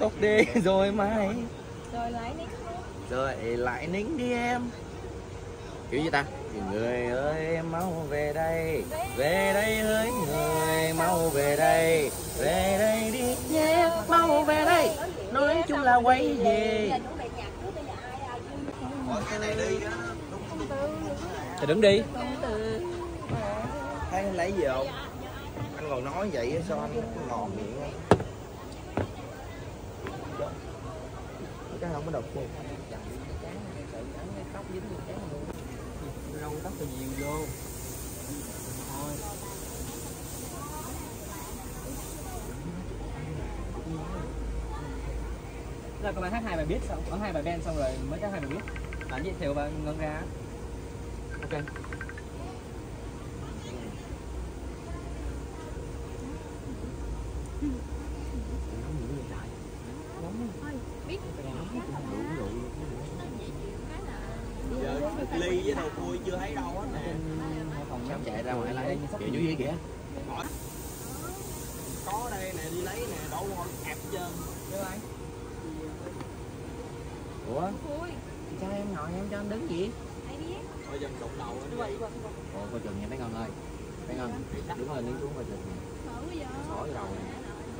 cốc đi rồi mai. Rồi lại nín. Rồi lại nín đi em. Kiểu gì ta? Người ơi mau về đây. Về đây hỡi người mau về đây. Về đây đi nhé, mau về đây. Nói chung là quay về. Thì đứng đi. Thấy anh lấy gì không? Anh còn nói vậy sao anh ngọt miệng không? Cái không có độc luôn. Tóc dính vô cái luôn. Râu tóc thì nhiều vô. Thôi. Rồi các bạn hát 2 bài biết xong, có 2 bài band xong rồi mới có 2 bài biết. Bạn giới thiệu bạn Ngân ra. Ok. Giờ ly với đầu cua chưa thấy đâu hết nè. Xong chạy ra ngoài lấy kiểu dưới kìa. Có đây nè, đi lấy nè, đâu ngon ẹp hết trơn. Đưa anh. Ủa? Cho em ngồi em cho anh đứng gì? Thôi dần đụng đầu rồi. Ồ, coi chừng nha mấy Ngân ơi. Mấy Ngân, đứng lên đứng xuống coi chừng. Khỏi cái đầu này.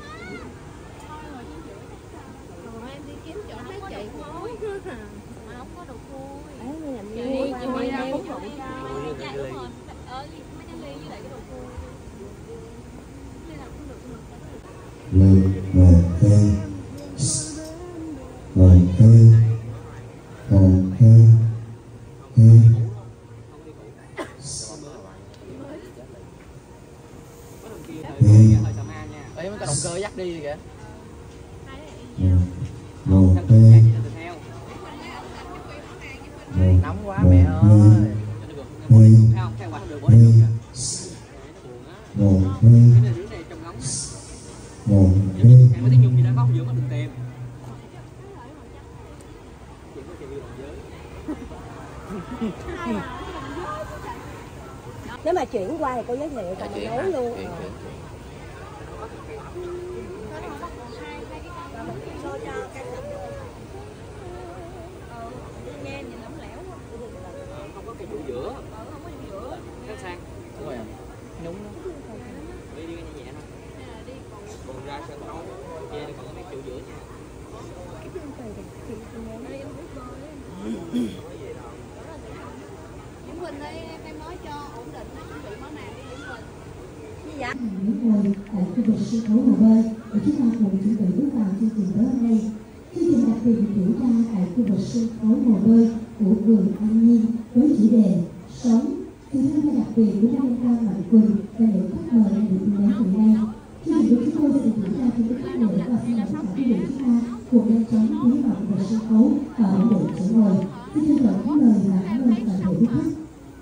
Em đi kiếm chỗ khác chạy khối mà không có đồ khui. Chị ra bún bụng Mấy cái ly với lại cái đồ khui. Ê, mấy cái động cơ dắt đi kìa. Nóng quá mẹ ơi. Không, theo quạt được quá đi được kìa. Cái này trong ngóng. Em có tiếng Nhung gì đó không? Vừa có được tìm. Chuyện có chuyện yêu bằng giới. Nếu mà chuyển qua thì cô giới thiệu còn mình nấu luôn. Không có cái vụ giữa. Không có vụ giữa. Cái sang. Đúng rồi. Nhúng đó. Đi nhẹ nhẹ thôi. Còn ra sân khấu kia còn có cái chỗ giữa nha. Diễm Quỳnh đây em nói cho ổn định nó chuẩn bị món nào đi Diễm Quỳnh. Dạ. Tại khu vực sân khấu hồ bơi để chúng ta cùng chuẩn bị bước vào chương trình tối hôm nay. Chương trình đặc biệt được diễn ra tại khu vực sân khấu hồ bơi của vườn An Nhiên với chủ đề sống. Sự tham gia đặc biệt của Nam Cao Mạnh Quỳnh và những khách mời đang được tìm đến hiện nay. Chương trình của chúng tôi sẽ được diễn ra trên các khách mời và xin mời tất cả quý vị chúng ta cùng nhanh chóng tiến vào khu vực sân khấu và ổn định chỗ ngồi. Xin trân trọng kính mời và cảm ơn toàn thể quý khách.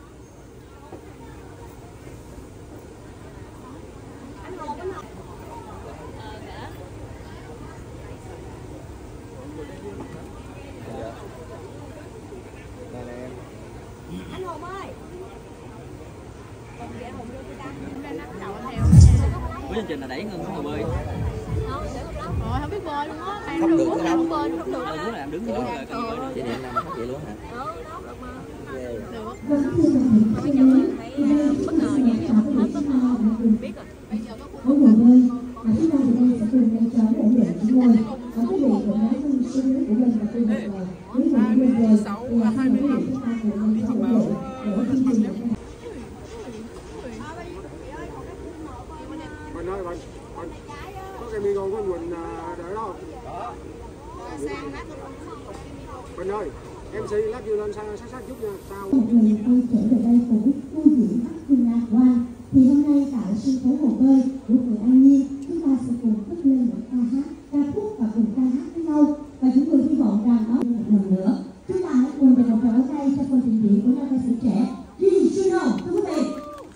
Anh Hùng ơi. Cuối chương trình là đẩy Ngân xuống hồ bơi. Rồi không biết bơi luôn á. Không được đâu. Không bơi không được. Lúc này làm đứng dưới rồi cần bơi. Chị điện làm hết vậy luôn hả? Bất ngờ vậy hết bất ngờ. Biết rồi. Bây giờ có Ở hồ bơi, và chúng ta thì đây sẽ cùng nhanh chóng ổn định chỗ ngồi. Và quý vị cũng nói thông suy nghĩ của mình và tôi được rồi. Nếu mà đi rồi, thì xin mời quý vị chúng ta cùng nhanh chóng ổn định để chương trình này. Mình ơi, mình có cái micro của Quỳnh đợi đó. Mình ơi, MC lát vô lên sát chút nha. Sao? Một người quay trở về đây cùng cô diễn Bắc Phương Lạc Quang. Thì hôm nay tại sân khấu hồ bơi của vườn An Nhiên, chúng ta sẽ cùng cất lên một ca hát, ca khúc và cùng ca hát với nhau. Và chúng tôi hy vọng rằng đó một lần nữa, chúng ta hãy cùng dành một tràng pháo tay cho phần trình diễn của nam ca sĩ trẻ Jin Juno, thưa quý vị.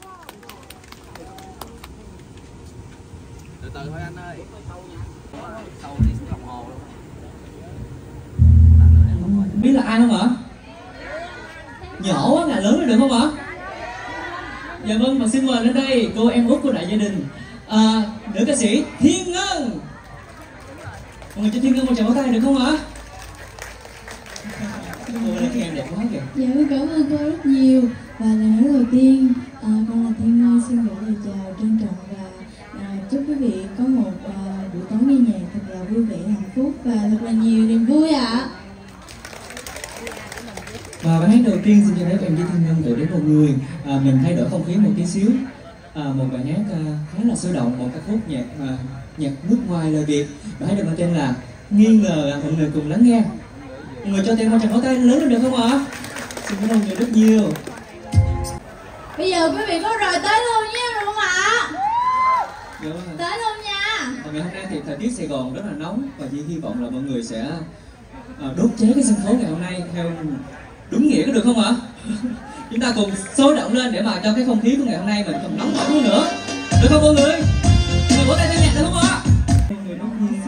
Từ từ thôi anh ơi. Sâu đi xuống lòng hồ luôn. Biết là ai không ạ? Nhỏ quá ngà lớn rồi được không ạ? Dạ vâng, và xin mời đến đây cô em út của đại gia đình, nữ ca sĩ Thiên Ngân. Mọi người cho Thiên Ngân một tràng pháo tay được không ạ? Cô lấy cái em đẹp quá kìa. Dạ cảm ơn cô rất nhiều. Và lời nói đầu tiên con là Thiên Ngân xin gửi lời chào trân trọng và chúc quý vị có một buổi tối nghe nhạc thật là vui vẻ, hạnh phúc và thật là nhiều niềm vui ạ. Và bài hát đầu tiên xin cho phép em với Thiên Ngân gửi đến một người. Mình thay đổi không khí một tí xíu. Một bài hát khá là sôi động, một ca khúc nhạc nước ngoài lời Việt. Bài hát được mang tên là Nghi Ngờ, mọi người cùng lắng nghe. Mọi người cho thêm một tràng pháo tay lớn lên được không ạ? Xin cảm ơn mọi người rất nhiều. Bây giờ quý vị có rồi tới luôn nha, được không ạ? Dạ, tới luôn nha. Ngày hôm nay thì thời tiết Sài Gòn rất là nóng và chỉ hy vọng là mọi người sẽ đốt cháy cái sân khấu ngày hôm nay theo đúng nghĩa, có được không ạ? Chúng ta cùng sôi động lên để mà cho cái không khí của ngày hôm nay mình còn nóng bỏng hơn nữa, được không mọi người? Mọi người vỗ tay theo nhạc được không ạ? Mọi người rất nhiều.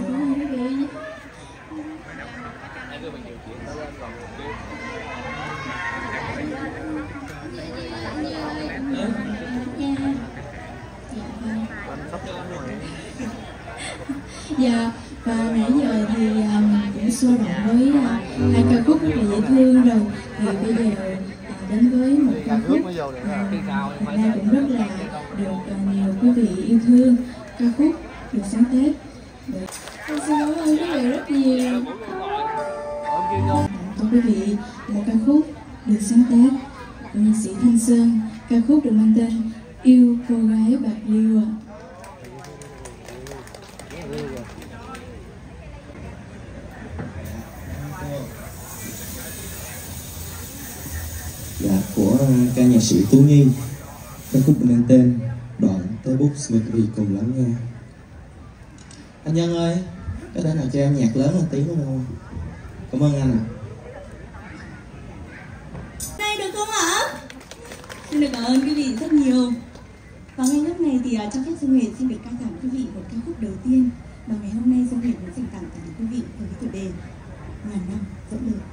Dạ, và nãy giờ thì mình cũng sôi động với hai ca khúc rất là dễ thương rồi. Thì bây giờ đến với một ca khúc hôm nay cũng rất là được nhiều quý vị yêu thương. Ca khúc được sáng tác. Con xin cảm ơn quý vị rất nhiều. Thưa quý vị, một ca khúc được sáng tác của nhạc sĩ Thanh Sơn. Ca khúc được mang tên Yêu Cô Gái Bạc Liêu. Dạ, của ca nhạc sĩ Tú Nhi. Ca khúc mang tên Đoạn Tới Bút, xin mời quý vị cùng lắng nghe. Anh Nhân ơi, có thể nào cho em nhạc lớn hơn tí nữa không? Cảm ơn anh ạ. Đây được không ạ? Xin được cảm ơn quý vị rất nhiều. Và ngay lúc này thì cho phép Dương Huyền xin được ca tặng quý vị một ca khúc đầu tiên mà ngày hôm nay Dương Huyền muốn dành tặng tất cả quý vị với chủ đề Ngàn Năm Dẫn Đường.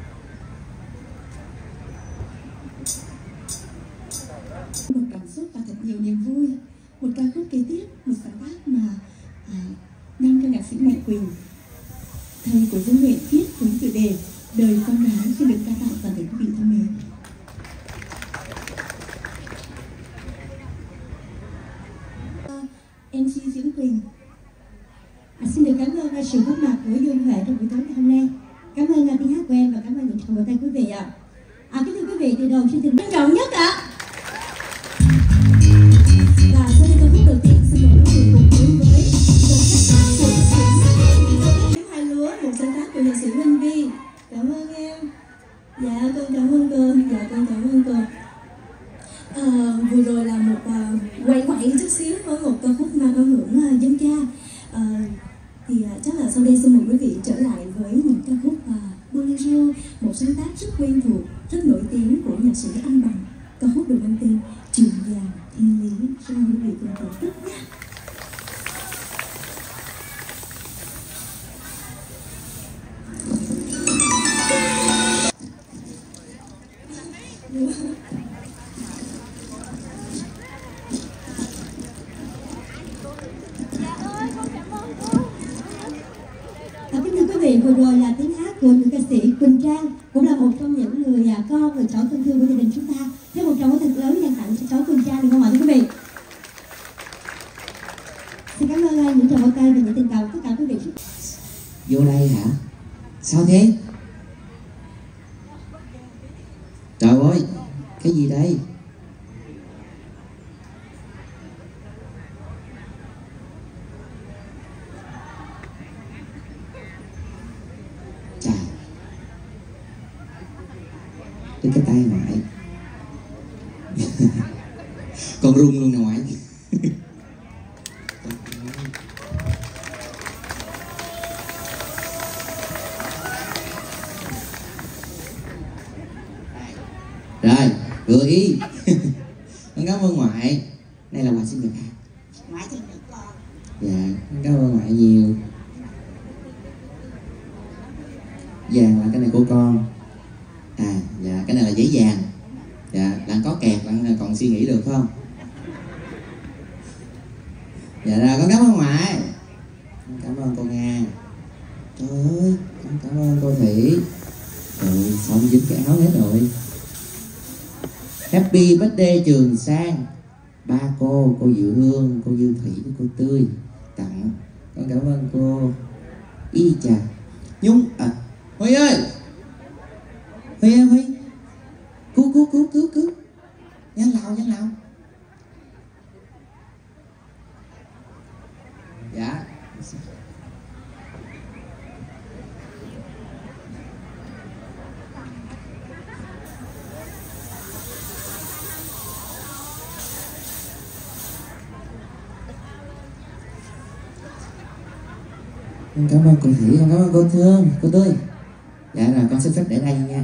Một cảm xúc và thật nhiều niềm vui. Một ca khúc kế tiếp, một sáng tác mà năm cho nhạc sĩ Mạnh Quỳnh, thầy của Dương Huyền viết với chủ đề Đời Con Gái, xin được ca tặng toàn thể quý vị thân mến. MC Diễm Quỳnh xin được cảm ơn sự góp mặt của Dương Huệ trong buổi tối ngày hôm nay. Cảm ơn tiếng hát của em và cảm ơn những tràng vỗ tay quý vị ạ. Kính thưa quý vị, từ đầu chương trình trân trọng nhất ạ. Và sau đây ca khúc đầu tiên xin mời quý vị cùng đến với một sáng tác của nhạc sĩ Hai Lúa, một sáng tác của nhạc sĩ Minh Vi. Cảm ơn em. Dạ con cảm ơn cô. Dạ con cảm ơn cô. Vừa rồi là một quay quậy chút xíu với một ca khúc mang âm hưởng dân ca. Thì chắc là sau đây xin mời quý vị trở lại với một ca khúc Bolero, một sáng tác rất quen thuộc, rất nổi tiếng của nhạc sĩ Anh Bằng. Ca khúc được mang tên Trường Vàng Thiên Lý. Xin mời quý vị cùng thưởng thức nhé. Vừa rồi là tiếng hát của nữ ca sĩ Quỳnh Trang, cũng là một trong những người con, người cháu thân thương của gia đình chúng ta. Thêm một tràng pháo thật lớn dành tặng cho cháu Quỳnh Trang được không ạ quý vị? Xin cảm ơn những tràng pháo tay và những tình cảm tất cả quý vị. Vô đây hả? Sao thế? Trời ơi, cái gì đây? Đến cái tay ngoại con run luôn nè ngoại. Rồi gửi ý. Con cảm ơn ngoại, đây là quà sinh nhật. Ngoại sinh nhật con. Dạ con cảm ơn ngoại nhiều. Vàng là cái này của con. Dạ, cái này là giấy vàng. Dạ, bạn có kẹt, bạn còn suy nghĩ được không? Dạ rồi, con cảm ơn ngoại. Cảm ơn cô Nga. Trời SD Trường Sang, ba cô Diệu Hương, cô Dư Thủy, cô Tươi tặng. Con cảm ơn cô Y Trà Nhung. Huy ơi, Huy ơi, Huy cứu nhanh nào. Dạ. Con cảm ơn cô Thủy, con cảm ơn cô Thương, cô Tươi. Dạ rồi, con xin phép để đây nha.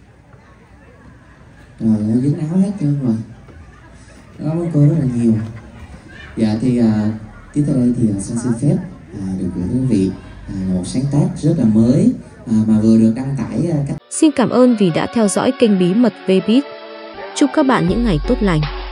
Rồi, dính áo hết trơn rồi. Cảm ơn cô rất là nhiều. Dạ thì tiếp theo đây thì con xin phép được gửi đến quý vị một sáng tác rất là mới mà vừa được đăng tải cách. Xin cảm ơn vì đã theo dõi kênh Bí mật VBeat. Chúc các bạn những ngày tốt lành.